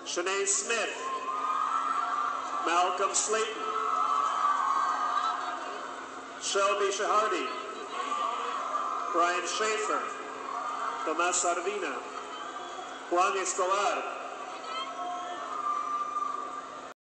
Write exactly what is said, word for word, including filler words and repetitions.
Shanae Smith, Malcolm Slayton, Shelby Shahardi, Brian Schaefer, Tomas Sarvina, Juan Escobar,